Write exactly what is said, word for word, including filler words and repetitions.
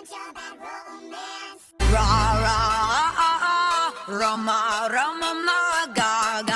Ra ra ah ah ah, Rama Rama ma ga ga.